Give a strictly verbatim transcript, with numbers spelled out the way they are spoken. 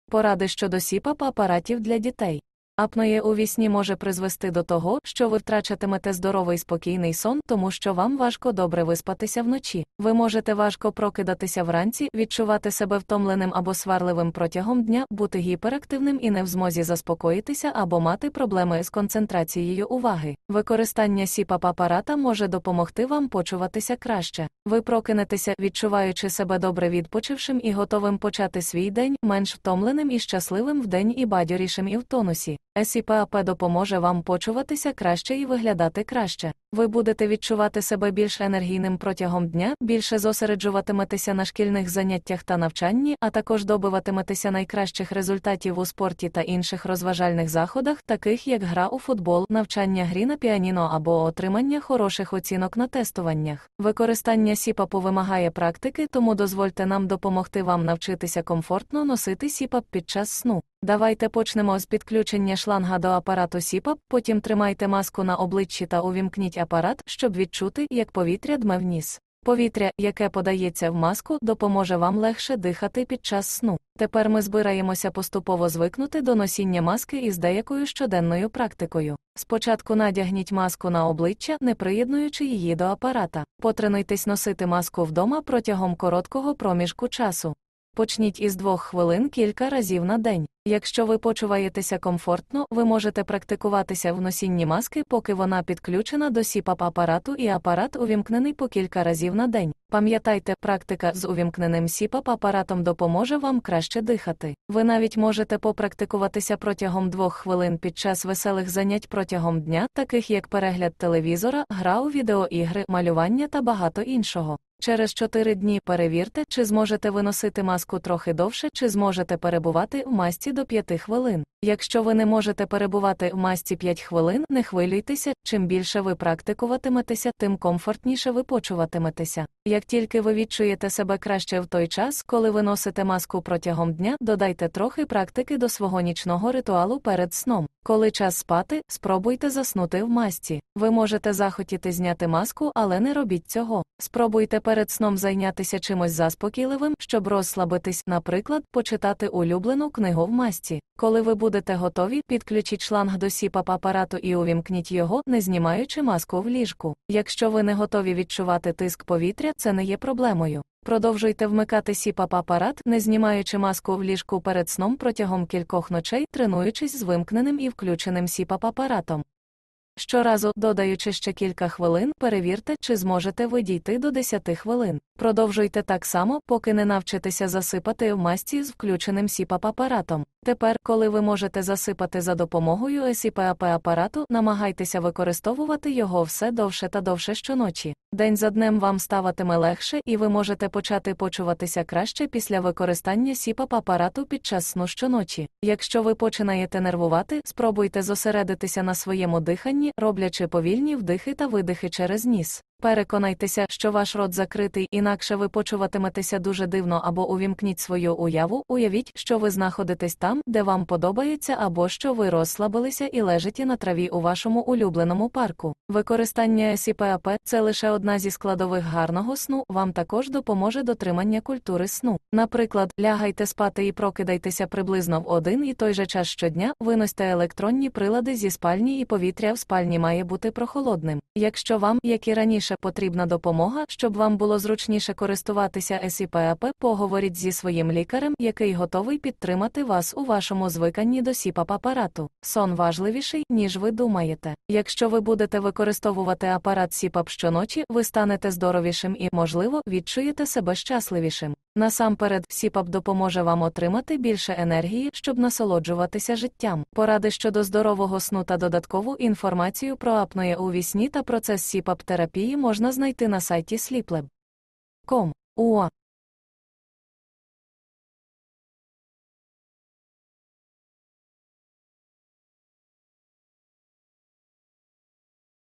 Поради щодо сіпап-апаратів для дітей. Апноє у вісні може призвести до того, що ви втрачатимете здоровий спокійний сон, тому що вам важко добре виспатися вночі. Ви можете важко прокидатися вранці, відчувати себе втомленим або сварливим протягом дня, бути гіперактивним і не в змозі заспокоїтися або мати проблеми з концентрацією уваги. Використання сіпап-апарата може допомогти вам почуватися краще. Ви прокинетеся, відчуваючи себе добре відпочившим і готовим почати свій день, менш втомленим і щасливим вдень і бадьорішим і в тонусі. СІПАП допоможе вам почуватися краще і виглядати краще. Ви будете відчувати себе більш енергійним протягом дня, більше зосереджуватиметеся на шкільних заняттях та навчанні, а також добиватиметеся найкращих результатів у спорті та інших розважальних заходах, таких як гра у футбол, навчання грі на піаніно або отримання хороших оцінок на тестуваннях. Використання сіпапу вимагає практики, тому дозвольте нам допомогти вам навчитися комфортно носити сіпап під час сну. Давайте почнемо з підключення шланга до апарату сіпап, потім тримайте маску на обличчі та увімкніть апарат, щоб відчути, як повітря дме в ніс. Повітря, яке подається в маску, допоможе вам легше дихати під час сну. Тепер ми збираємося поступово звикнути до носіння маски із деякою щоденною практикою. Спочатку надягніть маску на обличчя, не приєднуючи її до апарата. Потренуйтесь носити маску вдома протягом короткого проміжку часу. Почніть із двох хвилин кілька разів на день. Якщо ви почуваєтеся комфортно, ви можете практикуватися в носінні маски, поки вона підключена до сіпап-апарату і апарат увімкнений по кілька разів на день. Пам'ятайте, практика з увімкненим сіпап-апаратом допоможе вам краще дихати. Ви навіть можете попрактикуватися протягом двох хвилин під час веселих занять протягом дня, таких як перегляд телевізора, гра у відеоігри, малювання та багато іншого. Через чотири дні перевірте, чи зможете ви носити маску трохи довше, чи зможете перебувати в масці до п'яти хвилин. Якщо ви не можете перебувати в масці п'ять хвилин, не хвилюйтеся, чим більше ви практикуватиметеся, тим комфортніше ви почуватиметеся. Як тільки ви відчуєте себе краще в той час, коли ви носите маску протягом дня, додайте трохи практики до свого нічного ритуалу перед сном. Коли час спати, спробуйте заснути в масці. Ви можете захотіти зняти маску, але не робіть цього. Спробуйте перед сном зайнятися чимось заспокійливим, щоб розслабитись, наприклад, почитати улюблену книгу в масці. Коли ви будете готові, підключіть шланг до сіпап-апарату і увімкніть його, не знімаючи маску в ліжку. Якщо ви не готові відчувати тиск повітря, це не є проблемою. Продовжуйте вмикати сіпап-апарат, не знімаючи маску в ліжку перед сном протягом кількох ночей, тренуючись з вимкненим і включеним сіпап-апаратом. Щоразу, додаючи ще кілька хвилин, перевірте, чи зможете ви дійти до десяти хвилин. Продовжуйте так само, поки не навчитеся засипати в масці з включеним сіпап-апаратом. Тепер, коли ви можете засипати за допомогою сіпап-апарату, намагайтеся використовувати його все довше та довше щоночі. День за днем вам ставатиме легше, і ви можете почати почуватися краще після використання сіпап-апарату під час сну щоночі. Якщо ви починаєте нервувати, спробуйте зосередитися на своєму диханні, роблячи повільні вдихи та видихи через ніс. Переконайтеся, що ваш рот закритий, інакше ви почуватиметеся дуже дивно, або увімкніть свою уяву, уявіть, що ви знаходитесь там, де вам подобається, або що ви розслабилися і лежите на траві у вашому улюбленому парку. Використання сіпап – це лише одна зі складових гарного сну, вам також допоможе дотримання культури сну. Наприклад, лягайте спати і прокидайтеся приблизно в один і той же час щодня, виносьте електронні прилади зі спальні і повітря в спальні має бути прохолодним. Якщо вам, як і раніше, потрібна допомога, щоб вам було зручніше користуватися сіпап, поговоріть зі своїм лікарем, який готовий підтримати вас у вашому звиканні до сіпап-апарату. Сон важливіший, ніж ви думаєте. Якщо ви будете використовувати апарат сіпап щоночі, ви станете здоровішим і, можливо, відчуєте себе щасливішим. Насамперед, сіпап допоможе вам отримати більше енергії, щоб насолоджуватися життям. Поради щодо здорового сну та додаткову інформацію про апноє у вісні та процес сіпап-терапії можна знайти на сайті sleeplab крапка com.